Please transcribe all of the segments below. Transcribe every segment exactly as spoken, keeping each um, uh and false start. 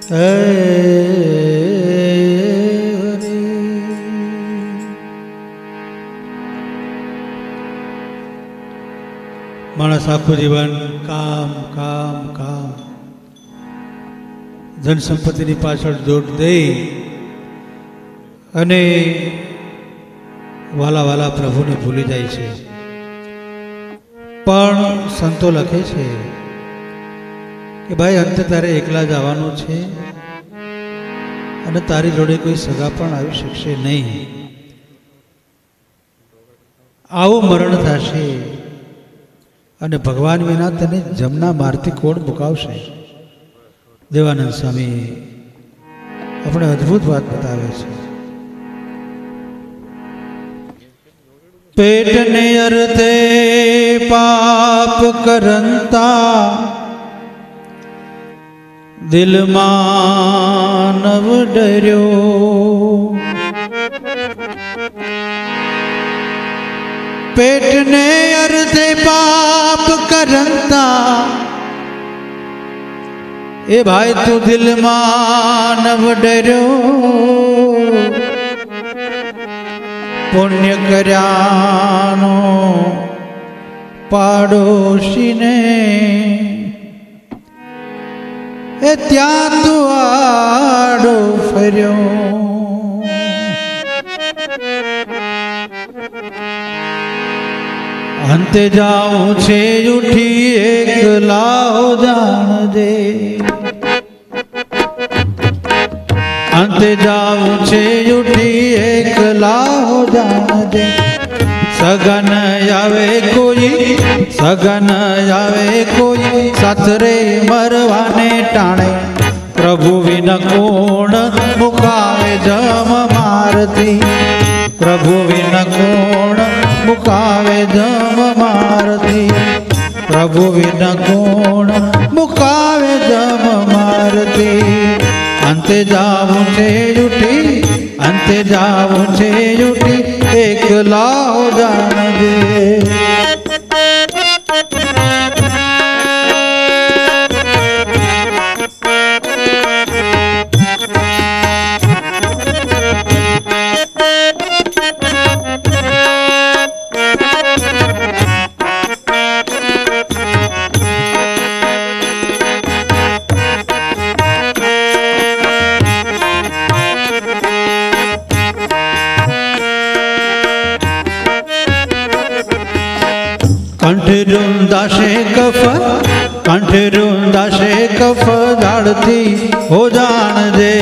मानस आखू जीवन काम काम काम धन संपत्ति पाछळ जोड़ दे अने वाला वाला प्रभु ने भूली जाए छे। पण संतो लखे छे कि भाई अंते तारे एकला जवानुं छे अने तारी जोड़े कोई सगा पण आवी शकशे नहीं। आवुं मरण थशे अने भगवान विना तने जमना मारती कोण मुकावशे। देवानंद स्वामी अपने अद्भुत बात बतावे छे। पेट ने अरते पाप करंता दिल मानव डर्यो। पेट ने अरते पाप करंता ए भाई तू दिल मानव डर्यो। पुण्य कर्यानो पाड़ोशी ने ए त्या तू आड़ो फर्यो। अंते जाऊं छे उठी एकला हो जान दे। अंते जाऊं छे उठी एकला हो जान दे। सगन आवे कोई सगन आवे कोई सासरे मरवाने टाणे। प्रभु विना कोण मुकावे जम मारती। प्रभु विना कोण मुकावे जम मारती। प्रभु विना कोण मुकावे जम मारती। अंते जाऊं छे उठी अंते जाऊं छे उठी एकला हो जान दे। कंठरुंदाशे कफ कंठरुंदाशे कफ जाड़ती हो जान दे।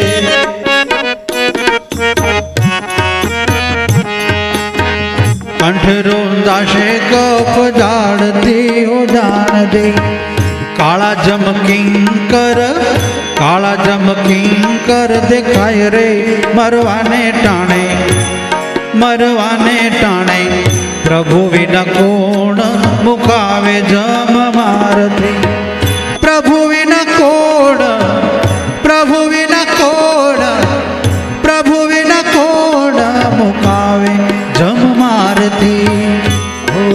कंठरुंदाशे कफ जाड़ती हो जान दे। काला जम किंकर काला जम किंकर दिखाय रे मरवाने टाणे मरवाने टाणे। प्रभु विना कोण मुकावे जम मारती। प्रभु विना कोण प्रभु विना कोण प्रभु विना कोण मुकावे जम मारती। ओ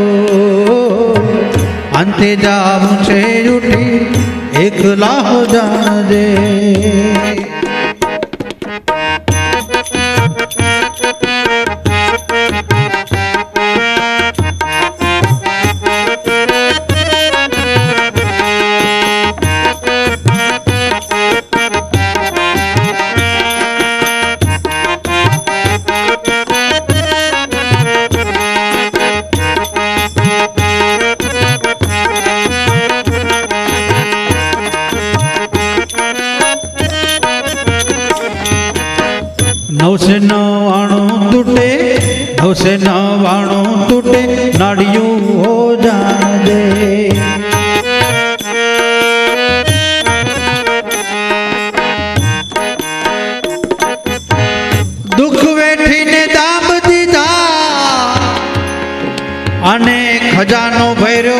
अंते जाऊं छे उठी एकला हो जान दे। नौ से नवाणु टूटे नौ से नवाणु टूटे नाड़ियों हो जान दे। दुख वेठी ने दाम दीधा अने खजानो भर्यो।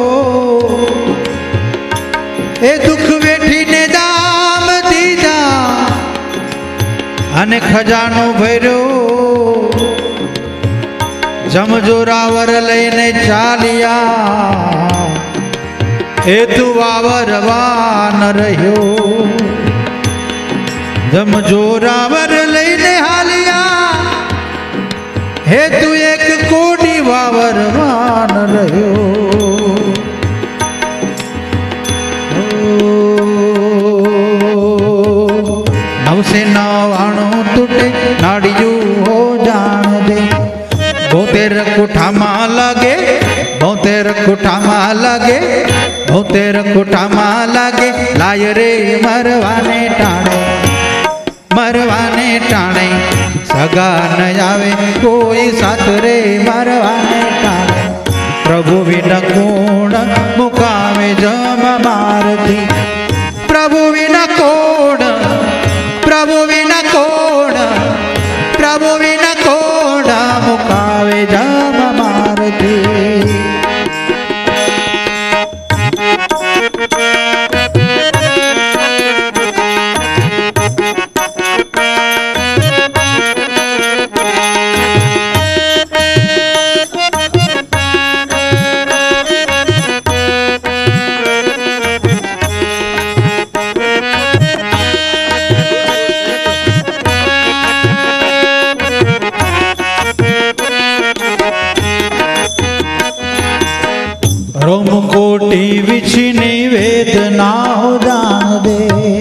ए दुख वेठी ने दाम दीधा अने खजानो भर्यो। जमजोरावर लईने चालिया ए तू वावरवान रह्यो। जम जोरावर लईने हालिया हे तू एक कोटी वावर मान रह्यो नव से नवाणु टूटे नाड़ियू हो जान दे बहुतेर कुठा मा लगे बहुतेर कुठा मा लगे बहुतेर कुठा मा लगे लाय रे मरवाने टाणे मरवाने टाणे सगा न आवे कोई साथ रे मरवाने टाणे प्रभु विन कोण मुकावे जम मारती प्रभु विन कोण प्रभु विन कोण प्रभु विन कोण मुकावे जम मारती रोम कोटि विछिनी वेदना हो जान दे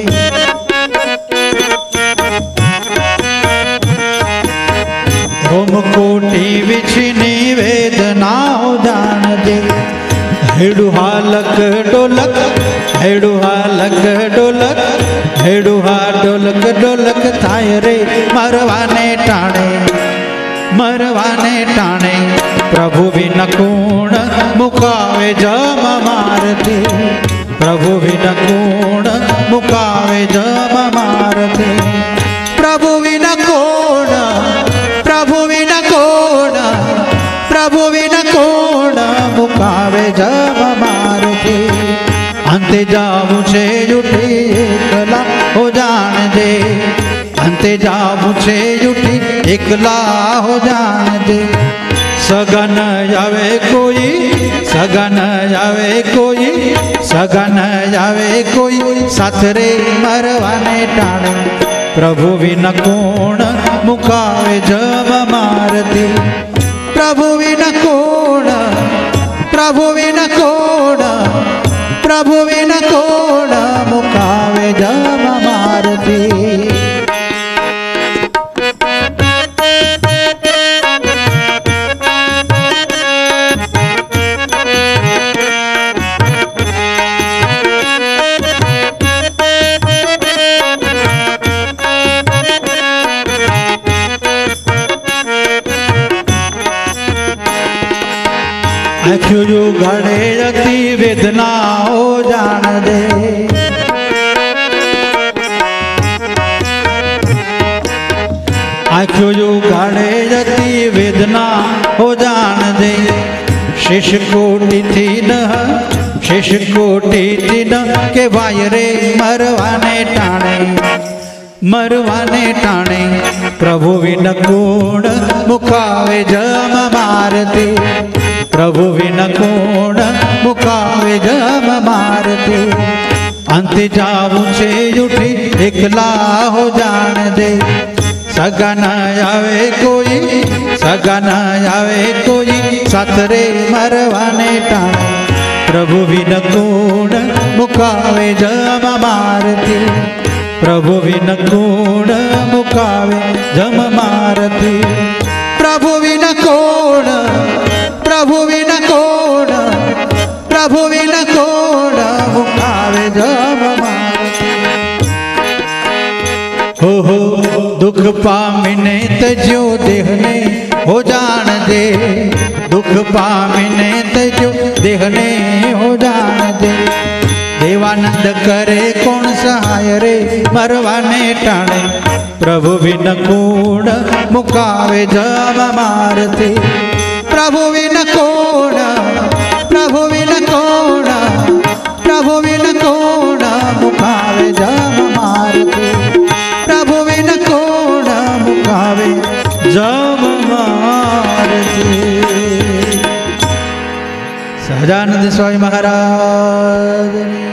रोम कोटि विछिनी वेदना हो जान दे हेडू हालक डोलक हेडू हालक डोलक हेडू हा डोलक डोलक थाय रे मरवाने टाणे मरवाने टाणे प्रभु विन कोण मुकावे जम मारती प्रभु विन कोण मुकावे जम मारती प्रभु विन कोण प्रभु विन कोण प्रभु विन कोण मुकावे जम मारती अंते जाऊं छे जुटी एकला हो जान दे अंते जाऊं छे जुटी एकला हो जान दे सगन आवे कोई सगन आवे कोई सगन आवे कोई साथ रे मरवाने टाणे प्रभु विन कोण मुकावे जम मारती प्रभु विन कोण प्रभु विन कोण प्रभु विन कोण मुकावे जम मारती आँखियों जो घड़े जती वेदना हो जान दे आँखियों जो घड़े जती वेदना हो जान दे शेष कोटि थी न शेष कोटि थी न के भाई रे मरवाने टाणे मरवाने टाणे प्रभु विन कोण मुकावे जम मारती प्रभु विन कोण मुकावे जम मारती अंत जाऊं छे उठी एकला हो जान दे सगन आवे कोई सगन आवे कोई साथ रे मरवाने टाणे प्रभु विन कोण मुकावे जम मारती प्रभु विन कोण मुकावे जम मारती प्रभु विन कोण प्रभु विन कोण प्रभु विन कोण मुकावे जम मारती हो हो दुख पामिने तजो देहने हो जान दे दुख पामिने तजो देहने हो जान दे देवानंद करे कौन सहाय रे मरवाने टाणे प्रभु विन कोण मुकावे जम मारती प्रभु विन कोण प्रभु विन कोण प्रभु विन कोण मुकावे जम मारती प्रभु विन कोण मुकावे जम मारती। सहजानंद स्वामी महाराज।